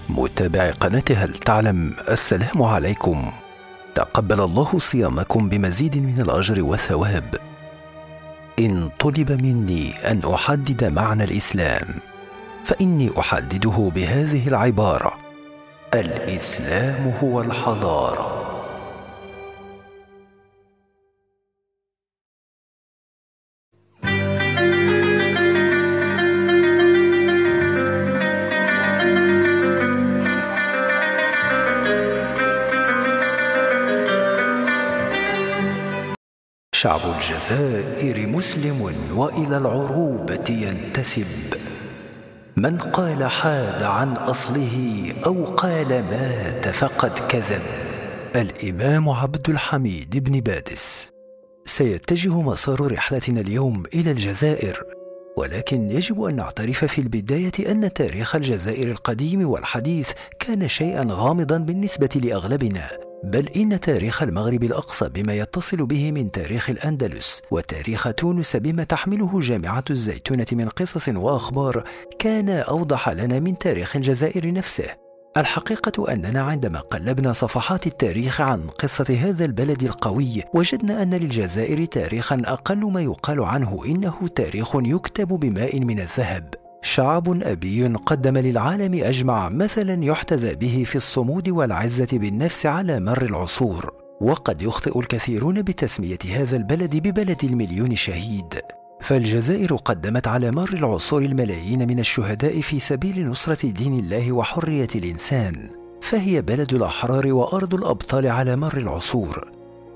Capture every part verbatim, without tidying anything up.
متابعي قناة هل تعلم، السلام عليكم. تقبل الله صيامكم بمزيد من الأجر والثواب. إن طلب مني أن أحدد معنى الإسلام فإني أحدده بهذه العبارة: الإسلام هو الحضارة. شعب الجزائر مسلم وإلى العروبة ينتسب، من قال حاد عن أصله أو قال مات فقد كذب. الإمام عبد الحميد بن بادس. سيتجه مسار رحلتنا اليوم إلى الجزائر، ولكن يجب أن نعترف في البداية أن تاريخ الجزائر القديم والحديث كان شيئا غامضا بالنسبة لأغلبنا، بل إن تاريخ المغرب الأقصى بما يتصل به من تاريخ الأندلس وتاريخ تونس بما تحمله جامعة الزيتونة من قصص وأخبار كان أوضح لنا من تاريخ الجزائر نفسه. الحقيقة أننا عندما قلبنا صفحات التاريخ عن قصة هذا البلد القوي وجدنا أن للجزائر تاريخا أقل ما يقال عنه إنه تاريخ يكتب بماء من الذهب. شعب أبي قدم للعالم أجمع مثلا يحتذى به في الصمود والعزة بالنفس على مر العصور، وقد يخطئ الكثيرون بتسمية هذا البلد ببلد المليون شهيد، فالجزائر قدمت على مر العصور الملايين من الشهداء في سبيل نصرة دين الله وحرية الإنسان، فهي بلد الأحرار وأرض الأبطال على مر العصور.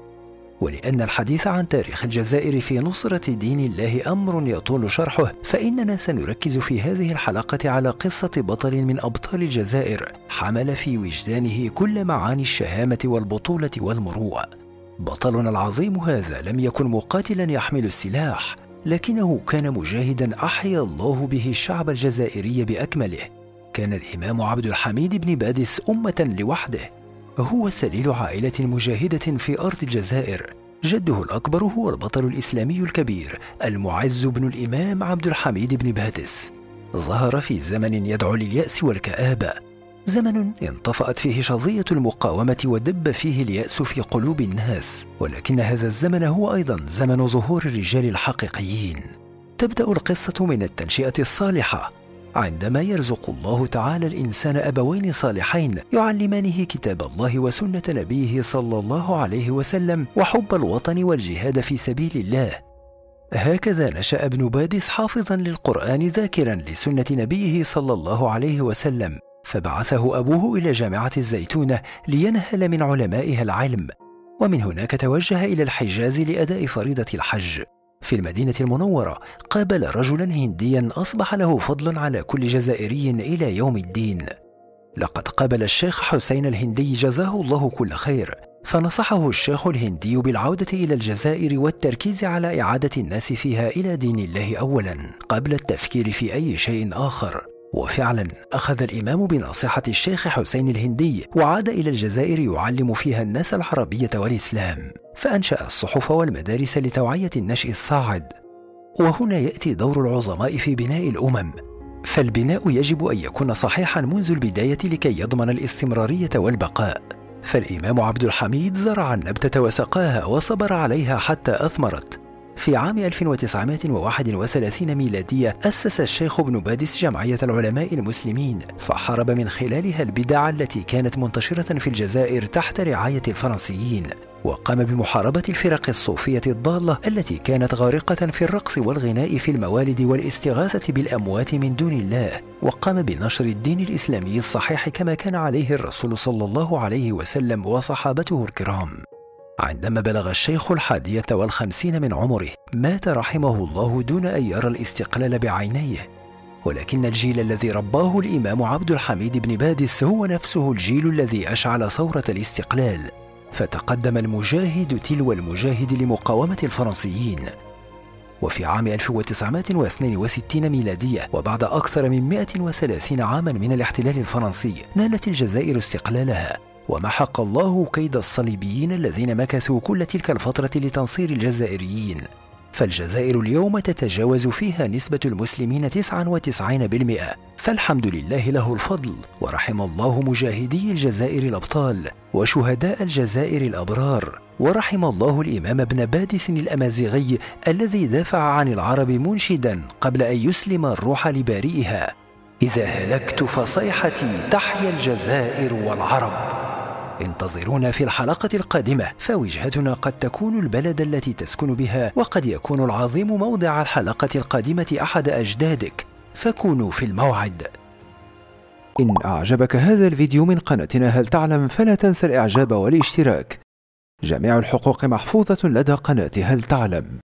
ولأن الحديث عن تاريخ الجزائر في نصرة دين الله أمر يطول شرحه، فإننا سنركز في هذه الحلقة على قصة بطل من أبطال الجزائر حمل في وجدانه كل معاني الشهامة والبطولة والمروءة. بطلنا العظيم هذا لم يكن مقاتلا يحمل السلاح، لكنه كان مجاهدا أحيا الله به الشعب الجزائري بأكمله. كان الإمام عبد الحميد بن بادس أمة لوحده، هو سليل عائلة مجاهدة في أرض الجزائر. جده الأكبر هو البطل الإسلامي الكبير المعز بن الإمام عبد الحميد بن بادس. ظهر في زمن يدعو لليأس والكآبة، زمن انطفأت فيه شظية المقاومة ودب فيه اليأس في قلوب الناس، ولكن هذا الزمن هو أيضا زمن ظهور الرجال الحقيقيين. تبدأ القصة من التنشئة الصالحة، عندما يرزق الله تعالى الإنسان أبوين صالحين يعلمانه كتاب الله وسنة نبيه صلى الله عليه وسلم وحب الوطن والجهاد في سبيل الله. هكذا نشأ ابن بادس حافظا للقرآن ذاكرا لسنة نبيه صلى الله عليه وسلم، فبعثه أبوه إلى جامعة الزيتونة لينهل من علمائها العلم، ومن هناك توجه إلى الحجاز لأداء فريضة الحج. في المدينة المنورة قابل رجلا هنديا أصبح له فضل على كل جزائري إلى يوم الدين. لقد قابل الشيخ حسين الهندي جزاه الله كل خير، فنصحه الشيخ الهندي بالعودة إلى الجزائر والتركيز على إعادة الناس فيها إلى دين الله أولا قبل التفكير في أي شيء آخر. وفعلا أخذ الإمام بنصيحة الشيخ حسين الهندي وعاد إلى الجزائر يعلم فيها الناس العربية والإسلام، فأنشأ الصحف والمدارس لتوعية النشء الصاعد. وهنا يأتي دور العظماء في بناء الأمم، فالبناء يجب أن يكون صحيحا منذ البداية لكي يضمن الاستمرارية والبقاء. فالإمام عبد الحميد زرع النبتة وسقاها وصبر عليها حتى أثمرت. في عام ألف وتسعمائة وواحد وثلاثين ميلادية أسس الشيخ ابن بادس جمعية العلماء المسلمين، فحارب من خلالها البدع التي كانت منتشرة في الجزائر تحت رعاية الفرنسيين، وقام بمحاربة الفرق الصوفية الضالة التي كانت غارقة في الرقص والغناء في الموالد والاستغاثة بالأموات من دون الله، وقام بنشر الدين الإسلامي الصحيح كما كان عليه الرسول صلى الله عليه وسلم وصحابته الكرام. عندما بلغ الشيخ الحادية والخمسين من عمره مات رحمه الله دون أن يرى الاستقلال بعينيه، ولكن الجيل الذي رباه الإمام عبد الحميد بن بادس هو نفسه الجيل الذي أشعل ثورة الاستقلال، فتقدم المجاهد تلو المجاهد لمقاومة الفرنسيين. وفي عام ألف وتسعمائة واثنين وستين ميلادية وبعد أكثر من مائة وثلاثين عاما من الاحتلال الفرنسي نالت الجزائر استقلالها، ومحق الله كيد الصليبيين الذين مكثوا كل تلك الفترة لتنصير الجزائريين. فالجزائر اليوم تتجاوز فيها نسبة المسلمين تسعة وتسعين بالمئة، فالحمد لله له الفضل، ورحم الله مجاهدي الجزائر الأبطال وشهداء الجزائر الأبرار، ورحم الله الإمام ابن بادس الأمازيغي الذي دافع عن العرب منشدا قبل أن يسلم الروح لبارئها: إذا هلكت فصيحتي تحيا الجزائر والعرب. انتظرونا في الحلقة القادمة، فوجهتنا قد تكون البلد التي تسكن بها، وقد يكون العظيم موضع الحلقة القادمة أحد أجدادك، فكونوا في الموعد. إن أعجبك هذا الفيديو من قناتنا هل تعلم فلا تنسى الإعجاب والاشتراك. جميع الحقوق محفوظة لدى قناة هل تعلم.